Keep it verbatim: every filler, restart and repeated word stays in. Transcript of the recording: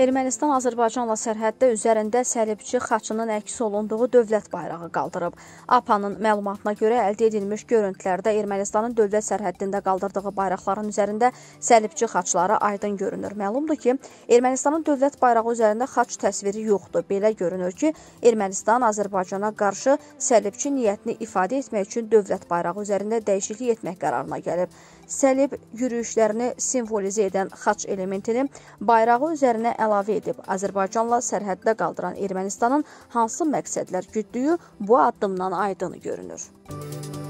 Ermənistan-Azərbaycanla sərhəddə üzərində səlibçi xaçının əks olunduğu dövlət bayrağı qaldırıb. A P A-nın məlumatına görə əldə edilmiş görüntülərdə Ermənistanın dövlət sərhəddində qaldırdığı bayraqların üzərində səlibçi xaçları aydın görünür. Məlumdur ki, Ermənistanın dövlət bayrağı üzərində xaç təsviri yoxdur. Belə görünür ki, Ermənistan Azərbaycana qarşı səlibçi niyyətini ifadə etmək üçün dövlət bayrağı üzərində dəyişiklik etmək qərarına gəlib. Səlib yürüyüşlərini simvolizə edən xaç elementini bayrağı üzərinə əlavə edib. Azərbaycanla sərhəddə qaldıran Ermənistanın hansı məqsədlər güddüyü bu addımdan aydın görünür.